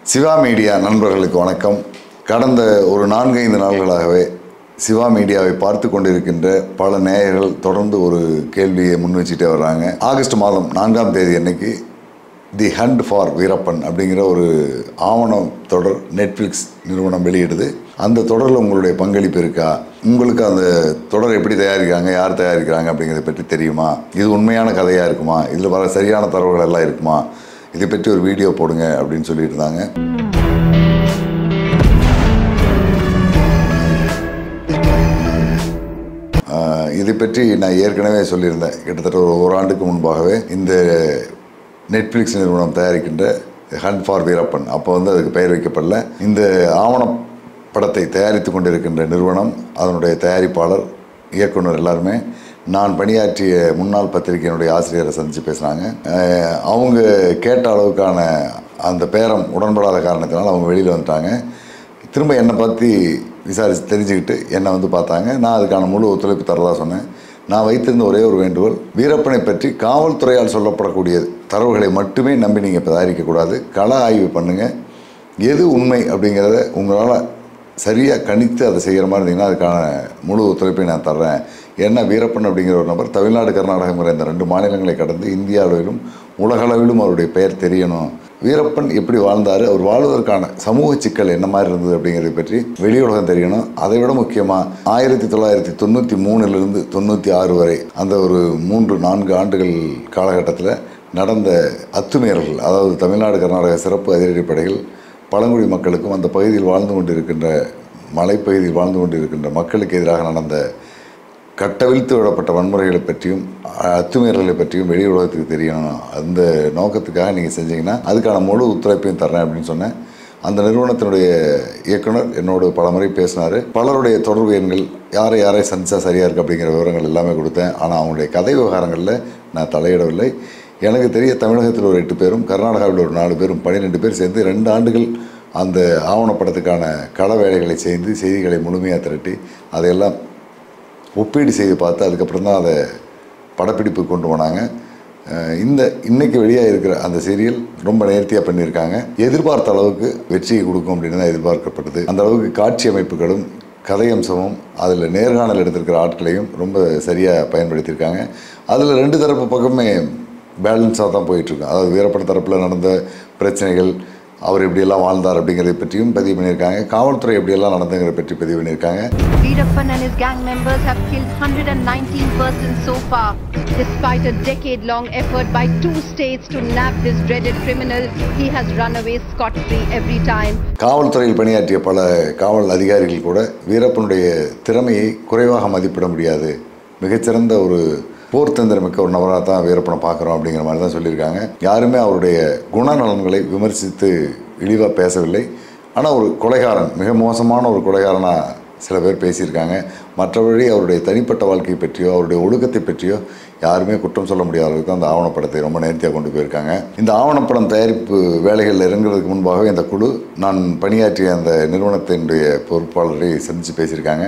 Siva media நண்பர்களுக்கு வணக்கம். கடந்த ஒரு 4-5 நாள்களாகவே சிவா மீடியாவை பார்த்து கொண்டிருக்கின்ற பல நேயர்கள் தொடர்ந்து ஒரு கேள்வியை முன்வச்சிட்டே வர்றாங்க. ஆகஸ்ட் மாதம் 4ஆம் தேதி அன்னைக்கு தி ஹண்ட் ஃபார் வீரப்பன் அப்படிங்கிற ஒரு ஆவணம் தொடர் நெட்ஃப்ளிக்ஸ் நிறுவனம் வெளியிடுது. அந்த தொடரில் உங்களுடைய பங்களிப்பு இருக்கா? உங்களுக்கு அந்த தொடர் எப்படி தயாரிக்கிறாங்க, யார் தயாரிக்கிறாங்க அப்படிங்கிறத பற்றி தெரியுமா? இது உண்மையான கதையாக இருக்குமா? இதில் வர சரியான தரவுகள் எல்லாம் இருக்குமா? இதை பற்றி ஒரு வீடியோ போடுங்க அப்படின்னு சொல்லிட்டு இருந்தாங்க. இதை பற்றி நான் ஏற்கனவே சொல்லியிருந்தேன். கிட்டத்தட்ட ஒரு ஆண்டுக்கு முன்பாகவே இந்த நெட்ஃப்ளிக்ஸ் நிறுவனம் தயாரிக்கின்ற ஹண்ட் ஃபார் வீரப்பன், அப்போ அதுக்கு பெயர் வைக்கப்படல. இந்த ஆவணப்படத்தை தயாரித்து கொண்டிருக்கின்ற நிறுவனம், அதனுடைய தயாரிப்பாளர், இயக்குனர் எல்லாருமே நான் பணியாற்றிய முன்னாள் பத்திரிகையினுடைய ஆசிரியரை சந்தித்து பேசினாங்க. அவங்க கேட்ட அளவுக்கான அந்த பேரம் உடன்படாத காரணத்தினால் அவங்க வெளியில் வந்துட்டாங்க. திரும்ப என்னை பற்றி விசாரித்து தெரிஞ்சுக்கிட்டு என்னை பார்த்தாங்க. நான் அதுக்கான முழு ஒத்துழைப்பு தரதாக சொன்னேன். நான் வைத்திருந்த ஒரே ஒரு வேண்டுகோள், வீரப்பனை பற்றி காவல்துறையால் சொல்லப்படக்கூடிய தரவுகளை மட்டுமே நம்பி நீங்கள் தயாரிக்கக்கூடாது. கள ஆய்வு பண்ணுங்கள். எது உண்மை அப்படிங்கிறத உங்களால் சரியாக கணித்து அதை செய்கிற மாதிரி இருந்தீங்கன்னா அதுக்கான முழு ஒத்துழைப்பை நான் தர்றேன். ஏன்னா வீரப்பன் அப்படிங்கிற ஒரு நபர் தமிழ்நாடு, கர்நாடகங்கிற இந்த 2 மாநிலங்களை கடந்து இந்தியாவிலும் உலகளவிலும் அவருடைய பெயர் தெரியணும். வீரப்பன் எப்படி வாழ்ந்தார், அவர் வாழ்வதற்கான சமூக சிக்கல் என்ன மாதிரி இருந்தது அப்படிங்கிறத பற்றி வெளி உலகம் தெரியணும். அதை விட முக்கியமாக 1993 96 வரை அந்த ஒரு 3-4 ஆண்டுகள் காலகட்டத்தில் நடந்த அத்துமீறல்கள், அதாவது தமிழ்நாடு, கர்நாடக சிறப்பு அதிரடிப்படைகள் பழங்குடி மக்களுக்கும் அந்த பகுதியில் வாழ்ந்து கொண்டிருக்கின்ற மலைப்பகுதியில் வாழ்ந்து கொண்டிருக்கின்ற மக்களுக்கு எதிராக நடந்த கட்டவிழ்த்து விடப்பட்ட வன்முறைகளை பற்றியும் அத்துமீறல்களை பற்றியும் வெளி உலகத்துக்கு தெரியணும். அந்த நோக்கத்துக்காக நீங்கள் செஞ்சீங்கன்னா அதுக்கான முழு ஒத்துழைப்பையும் தர்றேன் அப்படின்னு சொன்னேன். அந்த நிறுவனத்தினுடைய இயக்குனர் என்னோடு பல முறை பேசினார். பலருடைய தொடர்பு எண்கள், யாரை சந்திச்சா சரியாக இருக்குது அப்படிங்கிற விவரங்கள் எல்லாமே கொடுத்தேன். ஆனால் அவங்களுடைய கதை விவகாரங்களில் நான் தலையிடவில்லை. எனக்கு தெரிய தமிழகத்தில் ஒரு 8 பேரும், கர்நாடகாவில் ஒரு 4 பேரும், 12 பேர் சேர்ந்து 2 ஆண்டுகள் அந்த ஆவணப்படத்துக்கான கள வேலைகளை செய்து செய்திகளை முழுமையாக திரட்டி அதையெல்லாம் ஒப்பீடு செய்து பார்த்து அதுக்கப்புறம் தான் அதை படப்பிடிப்பு கொண்டு போனாங்க. இன்னைக்கு வெளியாக இருக்கிற அந்த சீரியல் ரொம்ப நேர்த்தியாக பண்ணியிருக்காங்க. எதிர்பார்த்த அளவுக்கு வெற்றியை கொடுக்கும் அப்படின்னு தான் எதிர்பார்க்கப்பட்டது. அந்த அளவுக்கு காட்சி அமைப்புகளும் கதையம்சமும் அதில் நேர்காணல் எடுத்திருக்கிற ஆட்களையும் ரொம்ப சரியாக பயன்படுத்தியிருக்காங்க. அதில் 2 தரப்பு பக்கமே பேலன்ஸாக தான் போயிட்டுருக்கோம். அதாவது வீரப்பன் தரப்பில் நடந்த பிரச்சனைகள், அவர் எப்படியெல்லாம் வாழ்ந்தார் அப்படிங்கிறத பற்றியும் பதிவு பண்ணியிருக்காங்க. காவல்துறை எப்படியெல்லாம் நடந்துங்கிறத பற்றி பதிவு பண்ணியிருக்காங்க. Veerappan and his gang members have killed 119 persons so far. Despite a decade-long effort by 2 states to nab this dreaded criminal, he has run away scot-free every time. காவல்துறையில் பணியாற்றிய பல காவல் அதிகாரிகள் கூட வீரப்பனுடைய திறமையை குறைவாக மதிப்பிட முடியாது, மிகச்சிறந்த ஒரு போர்த்தந்திரமிக்க ஒரு நபராக தான் வீரப்பனை பார்க்குறோம் அப்படிங்கிற மாதிரி தான் சொல்லியிருக்காங்க. யாருமே அவருடைய குணநலன்களை விமர்சித்து இழிவாக பேசவில்லை. ஆனால் ஒரு கொலைகாரன், மிக மோசமான ஒரு கொலைகாரனாக சில பேர் பேசியிருக்காங்க. மற்றபடி அவருடைய தனிப்பட்ட வாழ்க்கை பற்றியோ அவருடைய ஒழுக்கத்தை பற்றியோ யாருமே குற்றம் சொல்ல முடியாத அளவுக்கு அந்த ஆவணப்படத்தை ரொம்ப நேர்த்தியாக கொண்டு போயிருக்காங்க. இந்த ஆவணப்படம் தயாரிப்பு வேலைகளில் இறங்குறதுக்கு முன்பாகவே இந்த குழு நான் பணியாற்றிய அந்த நிறுவனத்தினுடைய பொறுப்பாளரை சந்தித்து பேசியிருக்காங்க.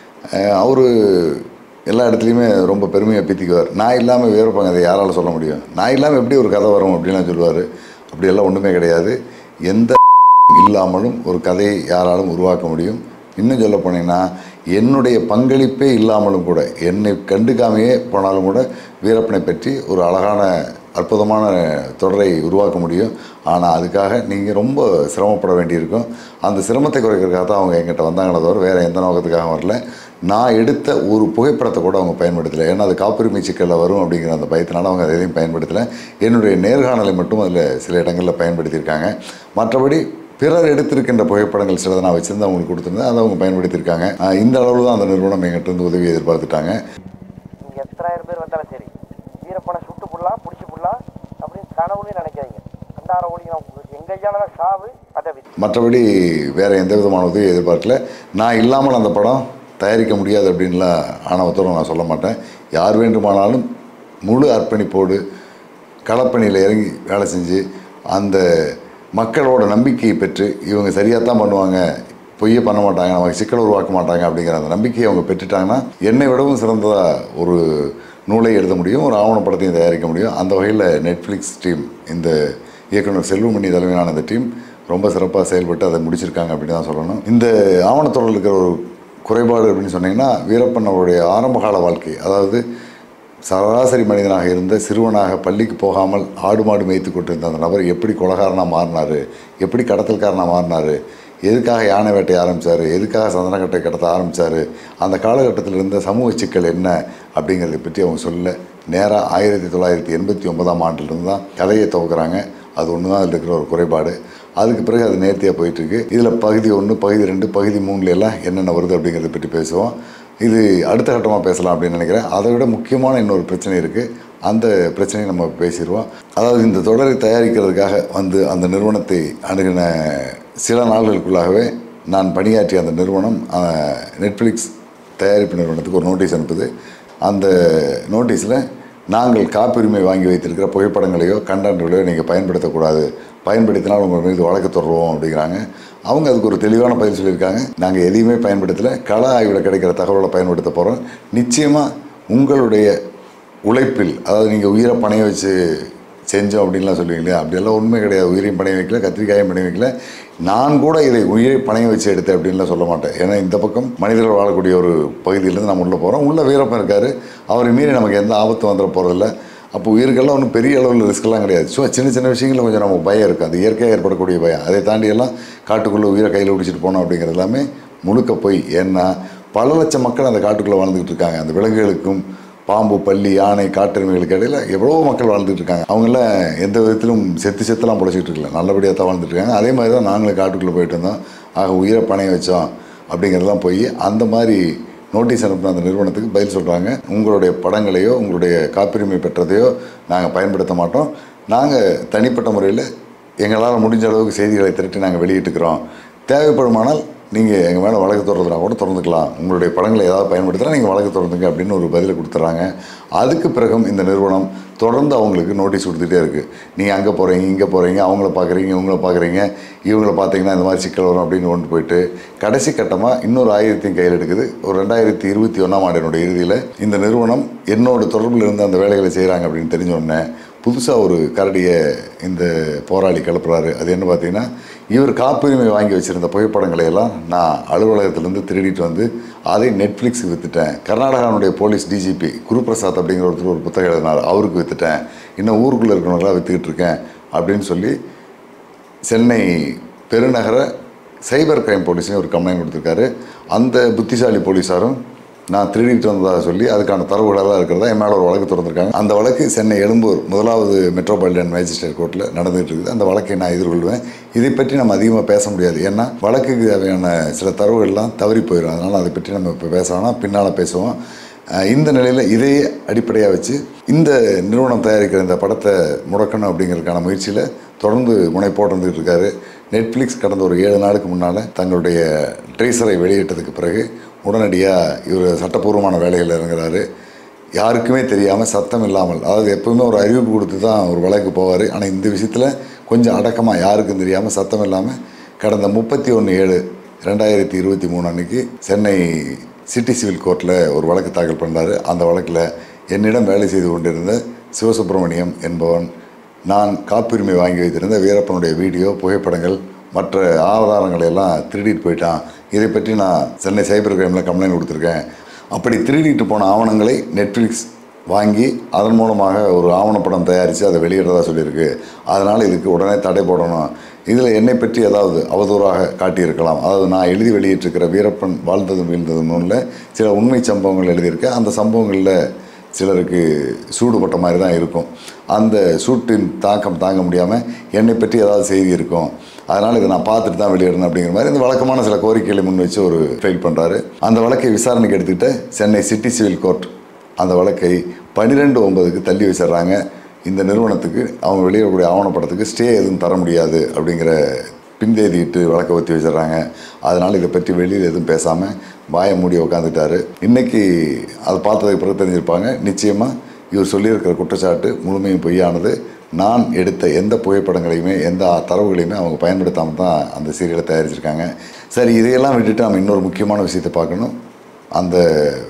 அவர் எல்லா இடத்துலையுமே ரொம்ப பெருமையாக பீத்திக்குவார். நான் இல்லாமல் வீரப்பன் அதை யாரால் சொல்ல முடியும், நான் இல்லாமல் எப்படி ஒரு கதை வரும் அப்படின்லாம் சொல்லுவார். அப்படியெல்லாம் ஒன்றுமே கிடையாது. எந்த இல்லாமலும் ஒரு கதையை யாராலும் உருவாக்க முடியும். இன்னும் சொல்ல போனீங்கன்னா என்னுடைய பங்களிப்பே இல்லாமலும் கூட, என்னை கண்டுக்காமையே போனாலும் கூட வீரப்பனை பற்றி ஒரு அழகான அற்புதமான தொடரை உருவாக்க முடியும். ஆனால் அதுக்காக நீங்கள் ரொம்ப சிரமப்பட வேண்டியிருக்கும். அந்த சிரமத்தை குறைக்கிறதுக்காக தான் அவங்க என்கிட்ட வந்தாங்களே தவிர வேறு எந்த நோக்கத்துக்காக வரல. நான் எடுத்த ஒரு புகைப்படத்தை கூட அவங்க பயன்படுத்தலை. ஏன்னா அது காப்புரிமை சிக்கலில் வரும் அப்படிங்கிற அந்த பயத்தினால அவங்க எதையும் பயன்படுத்தலை. என்னுடைய நேர்காணலை மட்டும் அதில் சில இடங்களில் பயன்படுத்தியிருக்காங்க. மற்றபடி பிறர் எடுத்திருக்கின்ற புகைப்படங்கள் சிலதை நான் வச்சுருந்து அவங்களுக்கு கொடுத்துருந்தேன், அதை அவங்க பயன்படுத்தியிருக்காங்க. இந்த அளவில் தான் அந்த நிறுவனம் எங்கிட்ட இருந்து உதவி எதிர்பார்த்துட்டாங்க. நீங்கள் எத்தனாயிரம் பேர் வந்தாலும் சரி, வீரப்பனை சுட்டு போடலாம், பிடிச்சி போடலாம் அப்படின்னு கனவுலையும் நினைக்காதீங்க. அண்டார ஒளி எங்கேயானதான் சாவு பதவி. மற்றபடி வேறு எந்த விதமான உதவி எதிர்பார்க்கல. நான் இல்லாமல் அந்த படம் தயாரிக்க முடியாது அப்படின்லாம் ஆணவத்தோடு நான் சொல்ல மாட்டேன். யார் வேண்டுமானாலும் முழு அர்ப்பணிப்போடு களப்பணியில் இறங்கி வேலை செஞ்சு அந்த மக்களோட நம்பிக்கையை பெற்று இவங்க சரியாக தான் பண்ணுவாங்க, பொய்யே பண்ண மாட்டாங்க, நமக்கு சிக்கலை உருவாக்க மாட்டாங்க அப்படிங்கிற அந்த நம்பிக்கையை அவங்க பெற்றுட்டாங்கன்னா என்னை விடவும் சிறந்ததாக ஒரு நூலை எழுத முடியும், ஒரு ஆவணப்படத்தையும் தயாரிக்க முடியும். அந்த வகையில் நெட்ஃப்ளிக்ஸ் டீம், இந்த இயக்குனர் செல்வமணி தலைமையிலான இந்த டீம் ரொம்ப சிறப்பாக செயல்பட்டு அதை முடிச்சிருக்காங்க அப்படின்னு தான் சொல்லணும். இந்த ஆவணத்தொடரில் இருக்கிற ஒரு குறைபாடு அப்படின்னு சொன்னீங்கன்னா, வீரப்பன் அவருடைய ஆரம்பகால வாழ்க்கை, அதாவது சராசரி மனிதனாக இருந்த சிறுவனாக பள்ளிக்கு போகாமல் ஆடு மாடு மேய்த்து கொண்டிருந்த அந்த நபர் எப்படி கொலைகாரனாக மாறினார், எப்படி கடத்தல்காரனாக மாறினார், எதுக்காக யானை வேட்டை ஆரம்பித்தார், எதுக்காக சந்தனக்கட்டை கடத்த ஆரம்பித்தார், அந்த காலகட்டத்தில் இருந்த சமூக சிக்கல் என்ன அப்படிங்கிறத பற்றி அவங்க சொல்ல நேராக 1989ஆம் ஆண்டிலிருந்து தான் கதையை துவக்குறாங்க. அது ஒன்று தான் அதில் இருக்கிற ஒரு குறைபாடு. அதுக்கு பிறகு அது நேர்த்தியாக போயிட்டுருக்கு. இதில் பகுதி 1, பகுதி 2, பகுதி 3 எல்லாம் என்னென்ன வருது அப்படிங்கிறத பற்றி பேசுவோம். இது அடுத்த கட்டமாக பேசலாம் அப்படின்னு நினைக்கிறேன். அதை விட முக்கியமான இன்னொரு பிரச்சனை இருக்குது. அந்த பிரச்சனையை நம்ம பேசிடுவோம். அதாவது இந்த தொடரை தயாரிக்கிறதுக்காக வந்து அந்த நிறுவனத்தை அணுகின சில நாள்களுக்குள்ளாகவே நான் பணியாற்றிய அந்த நிறுவனம் நெட்ஃப்ளிக்ஸ் தயாரிப்பு நிறுவனத்துக்கு ஒரு நோட்டீஸ் அனுப்புது. அந்த நோட்டீஸில் நாங்கள் காப்புரிமை வாங்கி வைத்திருக்கிற புகைப்படங்களையோ கண்டென்ட்களையோ நீங்கள் பயன்படுத்தக்கூடாது, பயன்படுத்தினால் உங்கள் மீது வழக்கு தொடருவோம் அப்படிங்கிறாங்க. அவங்க அதுக்கு ஒரு தெளிவான பதில் சொல்லியிருக்காங்க. நாங்கள் எதையுமே பயன்படுத்தலை, கள ஆய்வில் கிடைக்கிற தகவலை பயன்படுத்த போகிறோம். நிச்சயமாக உங்களுடைய உழைப்பில், அதாவது நீங்கள் உயிரை பணைய வச்சு செஞ்சோம் அப்படின்லாம் சொல்லுவீங்களே, அப்படியெல்லாம் உண்மை கிடையாது. உயிரையும் பணைய வைக்கல, கத்திரிக்காயும் பணைய வைக்கல. நான் கூட இதை உயிரை பணைய வச்சு எடுத்தேன் அப்படின்லாம் சொல்ல மாட்டேன். ஏன்னா இந்த பக்கம் மனிதர்கள் வாழக்கூடிய ஒரு பகுதியிலேருந்து நம்ம உள்ளே போகிறோம். உள்ளே வீரப்பன் இருக்கார். அவரை மீறி நமக்கு எந்த ஆபத்தும் வந்துட போகிறதில்ல. அப்போ உயிருக்கெல்லாம் ஒன்றும் பெரிய அளவில் ரிஸ்க்கெல்லாம் கிடையாது. ஸோ சின்ன சின்ன விஷயங்களில் கொஞ்சம் நமக்கு பயம் இருக்குது. அது இயற்கையாக ஏற்படக்கூடிய பயம். அதை தாண்டியெல்லாம் காட்டுக்குள்ளே உயிரை கையில் பிடிச்சிட்டு போனோம் அப்படிங்கிறது எல்லாமே முழுக்க போய். ஏன்னா பல லட்சம் மக்கள் அந்த காட்டுக்குள்ளே வாழ்ந்துக்கிட்டு இருக்காங்க. அந்த விலங்குகளுக்கும் பாம்பு, பல்லி, யானை, காட்டெருமைகளுக்கு இடையில் எவ்வளோ மக்கள் வாழ்ந்துட்டு இருக்காங்க. அவங்களாம் எந்த விதத்திலும் செத்துலாம் பிடிச்சிட்டு இருக்கல, நல்லபடியாக தான் வாழ்ந்துட்டு இருக்காங்க. அதே மாதிரி தான் நாங்களும் காட்டுக்குள்ளே போயிட்டு இருந்தோம். ஆக உயிரை பணைய வச்சோம் அப்படிங்கிறதெல்லாம் போய் அந்த மாதிரி நோட்டீஸ் அனுப்பின அந்த நிறுவனத்துக்கு பதில் சொல்கிறாங்க. உங்களுடைய படங்களையோ உங்களுடைய காப்புரிமை பெற்றதையோ நாங்கள் பயன்படுத்த மாட்டோம். நாங்கள் தனிப்பட்ட முறையில் எங்களால் முடிஞ்ச அளவுக்கு செய்திகளை திரட்டி நாங்கள் வெளியிட்டுக்கிறோம். தேவைப்படுமானால் நீங்கள் எங்கள் மேலே வழக்கு தொடர்றதுனா கூட திறந்துக்கலாம். உங்களுடைய படங்களை ஏதாவது பயன்படுத்தினா நீங்கள் வழக்கு தொடர்ந்துங்க அப்படின்னு ஒரு பதிலை கொடுத்துட்றாங்க. அதுக்கு பிறகும் இந்த நிறுவனம் தொடர்ந்து அவங்களுக்கு நோட்டீஸ் கொடுத்துட்டே இருக்குது. நீங்கள் அங்கே போகிறீங்க, இங்கே போகிறீங்க, அவங்கள பார்க்குறீங்க, இவங்கள பார்க்குறீங்க, இவங்கள பார்த்தீங்கன்னா இந்த மாதிரி சிக்கல் வரும் அப்படின்னு கொண்டு போயிட்டு கடைசி கட்டமாக இன்னொரு ஆயுதத்தையும் கையில் எடுக்குது. ஒரு 2021ஆம் ஆண்டினுடைய இறுதியில் இந்த நிறுவனம் என்னோட தொடர்பில் இருந்து அந்த வேலைகளை செய்கிறாங்க அப்படின்னு தெரிஞ்சோடனே புதுசாக ஒரு கரடியை இந்த போராளி கிளப்புறாரு. அது என்ன பார்த்தீங்கன்னா, இவர் காப்புரிமை வாங்கி வச்சுருந்த புகைப்படங்களை எல்லாம் நான் அலுவலகத்திலேருந்து திருடிட்டு வந்து அதை நெட்ஃப்ளிக்ஸுக்கு விற்றுட்டேன். கர்நாடகாவுடைய போலீஸ் டிஜிபி குருபிரசாத் அப்படிங்கிற ஒருத்தர் ஒரு புத்தகம் எழுதினார், அவருக்கு விற்றுட்டேன். இன்னும் ஊருக்குள்ளே இருக்கிறவங்களாம் விற்றுக்கிட்டு இருக்கேன் அப்படின்னு சொல்லி சென்னை பெருநகர சைபர் கிரைம் போலீஸையும் ஒரு கம்ப்ளைண்ட் கொடுத்துருக்காரு. அந்த புத்திசாலி போலீஸாரும் நான் திருடிட்டு வந்ததாக சொல்லி அதுக்கான தரவுகளெல்லாம் இருக்கிறதா என் மேலே ஒரு வழக்கு திறந்துருக்காங்க. அந்த வழக்கு சென்னை எழும்பூர் 1வது மெட்ரோபாலிட்டன் மேஜிஸ்ட்ரேட் கோர்ட்டில் நடந்துகிட்டு இருக்குது. அந்த வழக்கை நான் எதிர்கொள்வேன். இதை பற்றி நம்ம அதிகமாக பேச முடியாது. ஏன்னா வழக்குக்கு தேவையான சில தரவுகள்லாம் தவறி போயிடும். அதனால் அதை பற்றி நம்ம இப்போ பேசலாம், பின்னால் பேசுவோம். இந்த நிலையில் இதையே அடிப்படையாக வச்சு இந்த நிறுவனம் தயாரிக்கிற இந்த படத்தை முடக்கணும் அப்படிங்கிறதுக்கான முயற்சியில் தொடர்ந்து முனைப்போடு இருந்துகிட்டு இருக்காரு. நெட்ஃப்ளிக்ஸ் கடந்த ஒரு 7 நாளுக்கு முன்னால் தங்களுடைய ட்ரீசரை வெளியிட்டதுக்கு பிறகு உடனடியாக இவர் சட்டப்பூர்வமான வேலைகளில் இறங்குறாரு. யாருக்குமே தெரியாமல், சத்தம் இல்லாமல், அதாவது எப்போவுமே ஒரு அறிவிப்பு கொடுத்து தான் ஒரு வழக்கு போவார். ஆனால் இந்த விஷயத்தில் கொஞ்சம் அடக்கமாக, யாருக்கும் தெரியாமல், சத்தம் இல்லாமல் கடந்த 31/7/2023 அன்றைக்கி சென்னை சிட்டி சிவில் கோர்ட்டில் ஒரு வழக்கு தாக்கல் பண்ணார். அந்த வழக்கில் என்னிடம் வேலை செய்து கொண்டிருந்த சிவசுப்ரமணியம் என்பவன் நான் காப்புரிமை வாங்கி வைத்திருந்த வீரப்பனுடைய வீடியோ, புகைப்படங்கள், மற்ற ஆதாரங்களை எல்லாம் திருடிட்டு போயிட்டான். இதை பற்றி நான் சென்னை சைபர் கிரைமில் கம்ப்ளைண்ட் கொடுத்துருக்கேன். அப்படி திருடிட்டு போன ஆவணங்களை நெட்ஃப்ளிக்ஸ் வாங்கி அதன் மூலமாக ஒரு ஆவணப்படம் தயாரித்து அதை வெளியிடுறதா சொல்லியிருக்கு. அதனால் இதுக்கு உடனே தடை போடணும். இதில் என்னை பற்றி ஏதாவது அவதூறாக காட்டியிருக்கலாம். அதாவது நான் எழுதி வெளியிட்டிருக்கிற வீரப்பன் வாழ்ந்ததும் வீழ்ந்ததும் நூலில் சில உண்மை சம்பவங்கள் எழுதியிருக்கேன். அந்த சம்பவங்களில் சிலருக்கு சூடுபட்ட மாதிரி தான் இருக்கும். அந்த சூட்டின் தாக்கம் தாங்க முடியாமல் என்னை பற்றி ஏதாவது செய்தி இருக்கும், அதனால் இதை நான் பார்த்துட்டு தான் வெளியிடணும் அப்படிங்கிற மாதிரி இந்த வழக்கமான சில கோரிக்கைகளை முன் வச்சு ஒரு ஃபைல் பண்ணுறாரு. அந்த வழக்கை விசாரணைக்கு எடுத்துக்கிட்ட சென்னை சிட்டி சிவில் கோர்ட் அந்த வழக்கை 12/9க்கு தள்ளி வச்சிடுறாங்க. இந்த நிறுவனத்துக்கு அவங்க வெளியிடக்கூடிய ஆவணப்படத்துக்கு ஸ்டே எதுவும் தர முடியாது அப்படிங்கிற பின்தேதிட்டு வழக்கை ஒத்தி வச்சிடுறாங்க. அதனால் இதை பற்றி வெளியில் எதுவும் பேசாமல் வாயை மூடி உக்காந்துட்டார். இன்றைக்கி அதை பார்த்ததுக்கு பிறகு தெரிஞ்சிருப்பாங்க, நிச்சயமாக இவர் சொல்லியிருக்கிற குற்றச்சாட்டு முழுமையும் பொய்யானது. நான் எடுத்த எந்த புகைப்படங்களையுமே எந்த தரவுகளையுமே அவங்க பயன்படுத்தாமல் தான் அந்த சீரியலை தயாரிச்சிருக்காங்க. சரி, இதையெல்லாம் விட்டுட்டு நம்ம இன்னொரு முக்கியமான விஷயத்தை பார்க்கணும். அந்த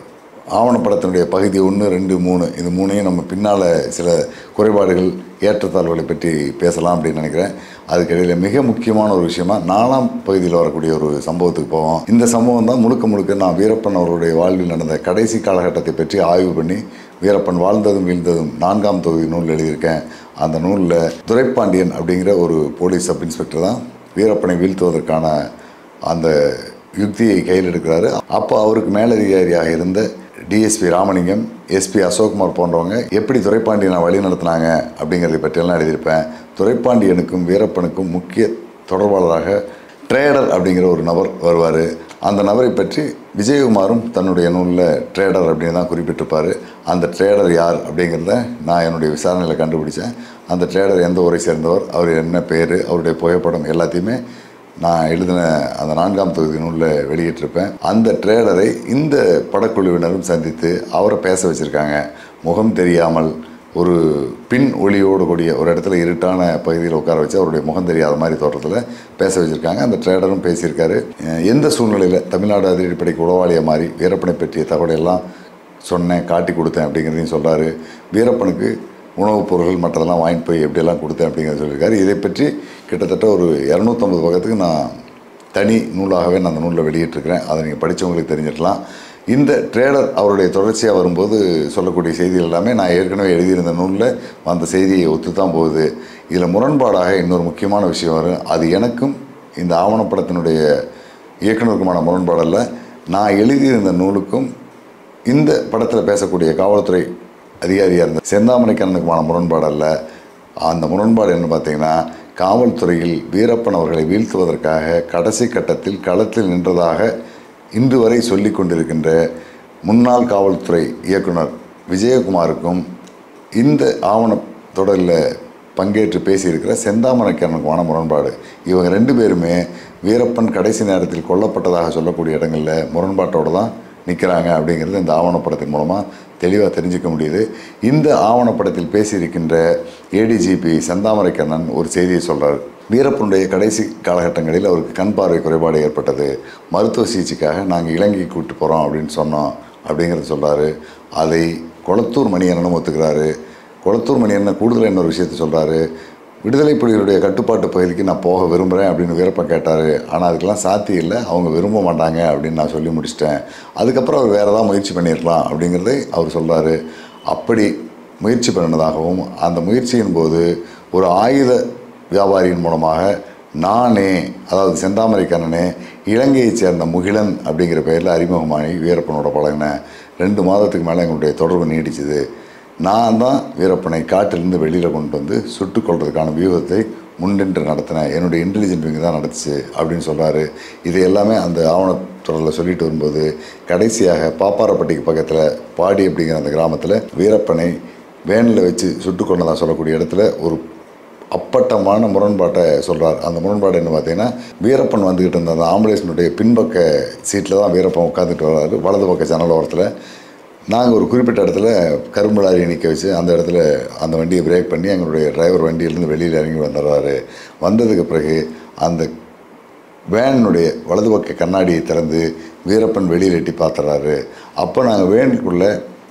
ஆவணப்படத்தினுடைய பகுதி 1, 2, 3 இது 3ஐயும் நம்ம பின்னால் சில குறைபாடுகள் ஏற்றத்தாழ்வுகளை பற்றி பேசலாம் அப்படின்னு நினைக்கிறேன். அதுக்கிடையில் மிக முக்கியமான ஒரு விஷயமா 4ஆம் பகுதியில் வரக்கூடிய ஒரு சம்பவத்துக்கு போவோம். இந்த சம்பவம் தான் முழுக்க நான் வீரப்பன் அவருடைய வாழ்வில் நடந்த கடைசி காலகட்டத்தை பற்றி ஆய்வு பண்ணி வீரப்பன் வாழ்ந்ததும் வீழ்ந்ததும் 4ஆம் தொகுதி நூல் எழுதியிருக்கேன். அந்த நூலில் துரைப்பாண்டியன் அப்படிங்கிற ஒரு போலீஸ் சப் இன்ஸ்பெக்டர் தான் வீரப்பனை வீழ்த்துவதற்கான அந்த யுக்தியை கையில் எடுக்கிறாரு. அப்போ அவருக்கு மேலதிகாரியாக இருந்த டிஎஸ்பி ராமலிங்கம், எஸ்பி அசோக்குமார் போன்றவங்க எப்படி துரைப்பாண்டியனை வழி நடத்தினாங்க அப்படிங்கிறதை பற்றியெல்லாம் எழுதியிருப்பேன். துரைப்பாண்டியனுக்கும் வீரப்பனுக்கும் முக்கிய தொடர்பாளராக ட்ரேடர் அப்படிங்கிற ஒரு நபர் வருவார். அந்த நபரை பற்றி விஜயகுமாரும் தன்னுடைய நூலில் ட்ரேடர் அப்படின்னு தான் குறிப்பிட்டிருப்பார். அந்த ட்ரேடர் யார் அப்படிங்கிறத நான் என்னுடைய விசாரணையில் கண்டுபிடிச்சேன். அந்த ட்ரேடர் எந்த ஊரை சேர்ந்தவர், அவர் என்ன பேர், அவருடைய புகைப்படம் எல்லாத்தையுமே நான் எழுதின அந்த 4ஆம் தொகுதி நூலில் வெளியிட்டிருப்பேன். அந்த ட்ரேடரை இந்த படக்குழுவினரும் சந்தித்து அவரை பேச வச்சுருக்காங்க. முகம் தெரியாமல் ஒரு பின் ஒளியோடு கூடிய ஒரு இடத்துல இருட்டான பகுதியில் உட்கார வச்சு அவருடைய முகம் தெரியாத மாதிரி தோற்றத்தில் பேச வச்சுருக்காங்க. அந்த ட்ரேடரும் பேசியிருக்காரு. எந்த சூழ்நிலையில் தமிழ்நாடு அதிரடிப்படைக்கு உளவாளியை மாறி வீரப்பனை பற்றிய தகவலையெல்லாம் சொன்னேன், காட்டி கொடுத்தேன் அப்படிங்கிறதையும் சொல்கிறாரு. வீரப்பனுக்கு உணவுப் பொருட்கள் மற்றதெல்லாம் வாங்கிட்டு போய் எப்படியெல்லாம் கொடுத்தேன் அப்படிங்கிறத சொல்லியிருக்காரு. இதை பற்றி கிட்டத்தட்ட ஒரு 250 பக்கத்துக்கு நான் தனி நூலாகவே நான் அந்த நூலில் வெளியிட்டிருக்கிறேன். அதை நீங்கள் படித்தவங்களுக்கு தெரிஞ்சிடலாம். இந்த ட்ரேடர் அவருடைய தொடர்ச்சியாக வரும்போது சொல்லக்கூடிய செய்திகள் எல்லாமே நான் ஏற்கனவே எழுதியிருந்த நூலில் அந்த செய்தியை ஒத்து தான் போகுது. இதில் முரண்பாடாக இன்னொரு முக்கியமான விஷயம் வரும். அது எனக்கும் இந்த ஆவணப்படத்தினுடைய இயக்குனருக்குமான முரண்பாடல்ல, நான் எழுதியிருந்த நூலுக்கும் இந்த படத்தில் பேசக்கூடிய காவல்துறை அதிகாரியாக இருந்த செந்தாமரைக்கண்ணனுக்குமான முரண்பாடல்ல. அந்த முரண்பாடு என்ன பார்த்தீங்கன்னா, காவல்துறையில் வீரப்பன் அவர்களை வீழ்த்துவதற்காக கடைசி கட்டத்தில் களத்தில் நின்றதாக இன்று வரை சொல்லி கொண்டிருக்கின்ற முன்னாள் காவல்துறை இயக்குனர் விஜயகுமாருக்கும் இந்த ஆவணத்தொடரில் பங்கேற்று பேசியிருக்கிற செந்தாமரைக்கண்ணனுக்குமான முரண்பாடு. இவங்க 2 பேருமே வீரப்பன் கடைசி நேரத்தில் கொல்லப்பட்டதாக சொல்லக்கூடிய இடங்களில் முரண்பாட்டோடு தான் நிற்கிறாங்க அப்படிங்கிறது இந்த ஆவணப்படத்தின் மூலமாக தெளிவாக தெரிஞ்சிக்க முடியுது. இந்த ஆவணப்படத்தில் பேசியிருக்கின்ற ஏடிஜிபி செந்தாமரைக்கண்ணன் ஒரு செய்தியை சொல்கிறார். வீரப்பனுடைய கடைசி காலகட்டங்களில் அவருக்கு கண் பார்வை குறைபாடு ஏற்பட்டது. மருத்துவ சிகிச்சைக்காக நாங்கள் இலங்கைக்கு கூப்பிட்டு போகிறோம் அப்படின்னு சொன்னோம் அப்படிங்கிறத சொல்கிறாரு. அதை கொளத்தூர் மணியண்ணனும் ஒத்துக்கிறாரு. கொளத்தூர் மணியண்ணன் கூடுதலாக இன்னொரு விஷயத்தை சொல்கிறாரு. விடுதலை புலிகளுடைய கட்டுப்பாட்டு பகுதிக்கு நான் போக விரும்புகிறேன் அப்படின்னு வீரப்பன் கேட்டார். ஆனால் அதுக்கெல்லாம் சாத்தியம் இல்லை, அவங்க விரும்ப மாட்டாங்க அப்படின்னு நான் சொல்லி முடிச்சிட்டேன். அதுக்கப்புறம் அவர் வேறு ஏதாவது முயற்சி பண்ணியிருக்கலாம் அப்படிங்கிறதை அவர் சொல்கிறார். அப்படி முயற்சி பண்ணினதாகவும் அந்த முயற்சியின் போது ஒரு ஆயுத வியாபாரியின் மூலமாக நானே, அதாவது செந்தாமரைக்கண்ணனே, இலங்கையைச் சேர்ந்த முகிலன் அப்படிங்கிற பெயரில் அறிமுகமாகி வீரப்பனோட பழகினேன். 2 மாதத்துக்கு மேலே எங்களுடைய தொடர்பு நீடிச்சுது. நான் தான் வீரப்பனை காட்டிலிருந்து வெளியில் கொண்டு வந்து சுட்டுக் கொள்றதுக்கான வியூகத்தை முன்னின்று நடத்தினேன். என்னுடைய இன்டெலிஜென்ட் விங் தான் நடத்துச்சு அப்படின்னு சொல்கிறாரு. இது எல்லாமே அந்த ஆவணத்தொடரில் சொல்லிட்டு வரும்போது கடைசியாக பாப்பாரப்பட்டிக்கு பக்கத்தில் பாடி அப்படிங்கிற அந்த கிராமத்தில் வீரப்பனை வேனில் வச்சு சுட்டு கொண்டதாக சொல்லக்கூடிய இடத்துல ஒரு அப்பட்டமான முரண்பாட்டை சொல்கிறார். அந்த முரண்பாடு என்ன பார்த்தீங்கன்னா, வீரப்பன் வந்துக்கிட்டு இருந்த அந்த ஆம்புலன்ஸினுடைய பின்பக்க சீட்டில் தான் வீரப்பன் உட்காந்துட்டு வர்றாரு. வலது பக்க ஜன்னல் ஓரத்தில் நாங்கள் ஒரு குறிப்பிட்ட இடத்துல கரும்பு லாரியை நிற்க வச்சு அந்த இடத்துல அந்த வண்டியை பிரேக் பண்ணி எங்களுடைய டிரைவர் வண்டியிலேருந்து வெளியில் இறங்கி வந்துடுறாரு. வந்ததுக்கு பிறகு அந்த வேனுடைய வலது பக்க கண்ணாடியை திறந்து வீரப்பன் வெளியில் எட்டி பார்த்துறாரு. அப்போ நாங்கள் வேனுக்குள்ளே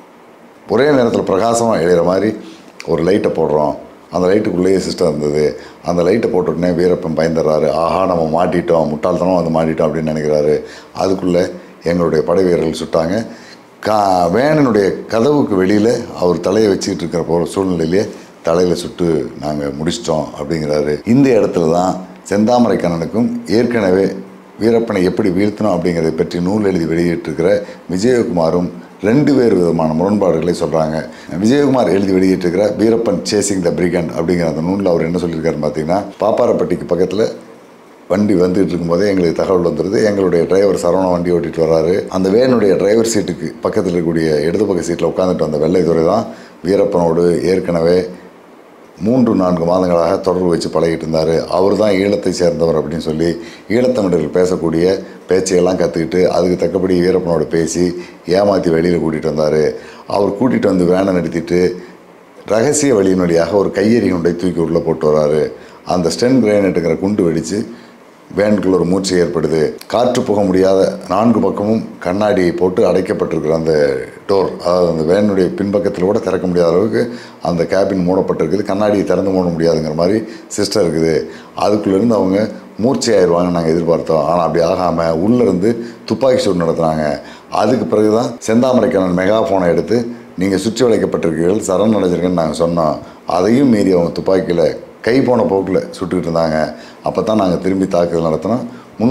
ஒரே நேரத்தில் பிரகாசமாக எழுகிற மாதிரி ஒரு லைட்டை போடுறோம். அந்த லைட்டுக்குள்ளேயே சிஸ்டம் இருந்தது. அந்த லைட்டை போட்டுடனே வீரப்பன் பயந்துடுறாரு. ஆஹா, நம்ம மாட்டிட்டோம், முட்டாள்தனம் வந்து மாட்டிட்டோம் அப்படின்னு நினைக்கிறாரு. அதுக்குள்ளே எங்களுடைய படை வீரர்கள் சுட்டாங்க. வேனினுடைய கதவுக்கு வெளியில் அவர் தலையை வச்சுக்கிட்டு இருக்கிற போகிற சூழ்நிலையிலே தலையில் சுட்டு நாங்கள் முடிச்சிட்டோம் அப்படிங்கிறாரு. இந்த இடத்துல தான் செந்தாமரைக்கண்ணனுக்கும் ஏற்கனவே வீரப்பனை எப்படி வீழ்த்தணும் அப்படிங்கிறதை பற்றி நூல் எழுதி வெளியிட்டிருக்கிற விஜயகுமாரும் 2 வேறு விதமான முரண்பாடுகளை சொல்கிறாங்க. விஜயகுமார் எழுதி வெளியிட்டிருக்கிற வீரப்பன் சேசிங் த பிரிகண்ட் அப்படிங்கிற அந்த நூலில் அவர் என்ன சொல்லியிருக்காருன்னு பார்த்தீங்கன்னா, பாப்பாரப்பட்டிக்கு பக்கத்தில் வண்டி வந்துகிட்டு இருக்கும்போதே எங்களுக்கு தகவல் வந்துடுது. எங்களுடைய டிரைவர் சரவண வண்டி ஓட்டிகிட்டு வர்றாரு. அந்த வேனுடைய டிரைவர் சீட்டுக்கு பக்கத்தில் இருக்கக்கூடிய இடது பக்க சீட்டில் உட்காந்துட்டு வந்த வெள்ளைத்துறை தான் வீரப்பனோடு ஏற்கனவே 3-4 மாதங்களாக தொடர்பு வச்சு பழகிட்டு இருந்தார். அவர் தான் ஈழத்தை சேர்ந்தவர் அப்படின்னு சொல்லி ஈழத்தமிழர்கள் பேசக்கூடிய பேச்சையெல்லாம் கற்றுக்கிட்டு அதுக்கு தக்கபடி வீரப்பனோடு பேசி ஏமாற்றி வெளியில் கூட்டிகிட்டு வந்தார். அவர் கூட்டிகிட்டு வந்து வேனை நிறுத்திட்டு ரகசிய வழியின் வழியாக ஒரு கையெறி குண்டை தூக்கி உள்ளே போட்டு வர்றாரு. அந்த ஸ்டென் கிரைனேட்டுங்கிற குண்டு வெடித்து வேனுக்குள்ள ஒரு மூச்சு ஏற்படுது. காற்று போக முடியாத 4 பக்கமும் கண்ணாடியை போட்டு அடைக்கப்பட்டிருக்கிற அந்த டோர், அதாவது அந்த வேனுடைய பின்பக்கத்தில் கூட திறக்க முடியாத அளவுக்கு அந்த கேபின் மூடப்பட்டிருக்குது. கண்ணாடியை திறந்து மூட முடியாதுங்கிற மாதிரி சிஸ்டம் இருக்குது. அதுக்குள்ளேருந்து அவங்க மூர்ச்சையாயிருவாங்க நாங்கள் எதிர்பார்த்தோம். ஆனால் அப்படி ஆகாமல் உள்ளேருந்து துப்பாக்கி சூடு நடத்துனாங்க. அதுக்கு பிறகு தான் செந்தாமரைக்கண்ணன் மெகாஃபோனை எடுத்து நீங்கள் சுற்றி வளைக்கப்பட்டிருக்கீர்கள், சரண் அடைஞ்சிருக்கேன்னு நாங்கள் சொன்னோம். அதையும் மீறி அவங்க துப்பாக்கியில் கை போன போக்கில் சுட்டுக்கிட்டு இருந்தாங்க. அப்போ தான் நாங்கள் திரும்பி தாக்குதல் நடத்தினோம்.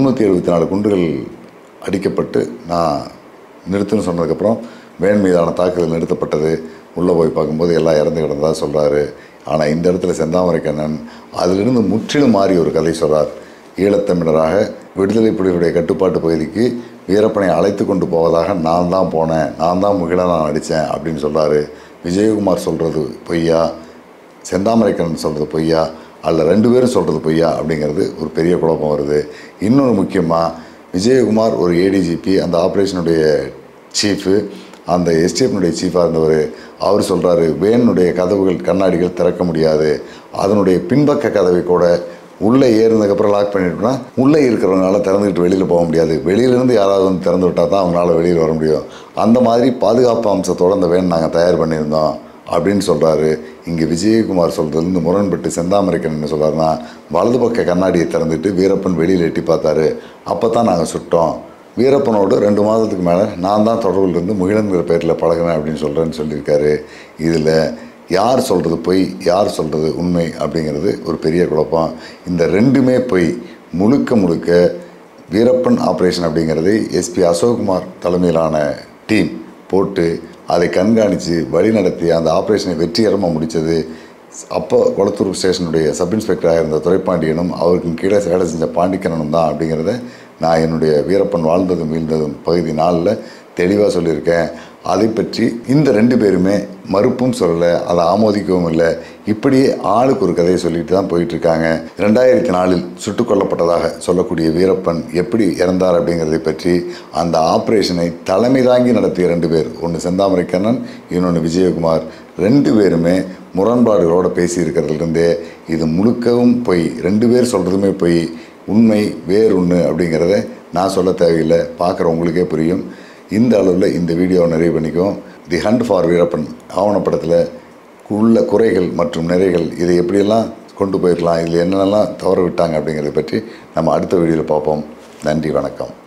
374 குண்டுகள் அடிக்கப்பட்டு நான் நிறுத்துன்னு சொன்னதுக்கப்புறம் வேன் மீதான தாக்குதல் நிறுத்தப்பட்டது. உள்ளே போய் பார்க்கும்போது எல்லாம் இறந்து கிடந்ததாக சொல்கிறாரு. ஆனால் இந்த இடத்துல செந்தாமரைக்கண்ணன் அதிலிருந்து முற்றிலும் மாறி ஒரு கதை சொல்கிறார். ஈழத்தமிழராக விடுதலை புலிகளுடைய கட்டுப்பாட்டு பகுதிக்கு வீரப்பனை அழைத்து கொண்டு போவதாக நான் தான் போனேன், நான் தான் நான் அடித்தேன் அப்படின்னு சொல்கிறாரு. விஜயகுமார் சொல்கிறது பொய்யா, செந்தாமரைக்கண்ணன் சொல்கிறது பொய்யா, அல்ல 2 பேரும் சொல்கிறது பொய்யா அப்படிங்கிறது ஒரு பெரிய குழப்பம் வருது. இன்னொன்று முக்கியமாக, விஜயகுமார் ஒரு ஏடிஜிபி, அந்த ஆப்ரேஷனுடைய சீஃபு, அந்த எஸ்டிஎஃப்னுடைய சீஃபாக இருந்தவர். அவர் சொல்கிறாரு வேனுடைய கதவுகள் கண்ணாடிகள் திறக்க முடியாது, அதனுடைய பின்பக்க கதவை கூட உள்ளே ஏறினதுக்கப்புறம் லாக் பண்ணிட்டோம்னா உள்ளே இருக்கிறவங்களால திறந்துக்கிட்டு வெளியில் போக முடியாது, வெளியிலேருந்து யாராவது வந்து திறந்து விட்டால் தான் அவங்களால வெளியில் வர முடியும். அந்த மாதிரி பாதுகாப்பு அம்சத்தோடு அந்த வேன் நாங்கள் தயார் பண்ணியிருந்தோம் அப்படின்னு சொல்கிறாரு. இங்கே விஜயகுமார் சொல்கிறதுலேருந்து முரண்பட்டு செந்தாமரைக்கன் என்ன சொல்கிறாருன்னா, வலது பக்க கண்ணாடியை திறந்துட்டு வீரப்பன் வெளியில் எட்டி பார்த்தாரு, அப்போ தான் நாங்கள் சுட்டோம். வீரப்பனோடு 2 மாதத்துக்கு மேலே நான் தான் தொடர்பில் இருந்து முகிழன்கிற பேரில் பழகினேன் அப்படின்னு சொல்லியிருக்காரு. இதில் யார் சொல்கிறது பொய், யார் சொல்கிறது உண்மை அப்படிங்கிறது ஒரு பெரிய குழப்பம். இந்த 2மே பொய். முழுக்க வீரப்பன் ஆப்ரேஷன் அப்படிங்கிறது எஸ்பி அசோக்குமார் தலைமையிலான டீம் போட்டு அதை கண்காணித்து வழி நடத்தி அந்த ஆப்ரேஷனை வெற்றிகரமாக முடித்தது அப்போ கொளத்தூர் ஸ்டேஷனுடைய சப் இன்ஸ்பெக்டராக இருந்த துரைப்பாண்டியனும் அவருக்கு கீழே வேலை செஞ்ச பாண்டிக்கண்ணனும் தான் அப்படிங்கிறத நான் என்னுடைய வீரப்பன் வாழ்ந்ததும் வீழ்ந்ததும் பகுதி 4ல் தெளிவாக சொல்லியிருக்கேன். அதை பற்றி இந்த 2 பேருமே மறுப்பும் சொல்லலை, அதை ஆமோதிக்கவும் இல்லை. இப்படியே ஆளுக்கு ஒரு கதையை சொல்லிட்டு தான் போயிட்டுருக்காங்க. 2004இல் சுட்டுக் கொல்லப்பட்டதாக சொல்லக்கூடிய வீரப்பன் எப்படி இறந்தார் அப்படிங்கிறதை பற்றி அந்த ஆப்ரேஷனை தலைமை தாங்கி நடத்திய 2 பேர், ஒன்று செந்தாமரைக்கண்ணன், இன்னொன்று விஜயகுமார், 2 பேருமே முரண்பாடுகளோடு பேசியிருக்கிறதுலேருந்தே இது முழுக்கவும் பொய். 2 பேர் சொல்கிறதுமே பொய், உண்மை வேறொன்று அப்படிங்கிறத நான் சொல்ல தேவையில்லை, பார்க்குறவங்களுக்கே புரியும். இந்த அளவில் இந்த வீடியோவை நிறைவு பண்ணிக்கும். தி ஹண்ட் ஃபார் வீரப்பன் ஆவணப்படத்தில் உள்ள குறைகள் மற்றும் நிறைகள், இதை எப்படியெல்லாம் கொண்டு போயிருக்கலாம், இதில் என்னென்னலாம் தவற விட்டாங்க அப்படிங்கிறத பற்றி நம்ம அடுத்த வீடியோவில் பார்ப்போம். நன்றி, வணக்கம்.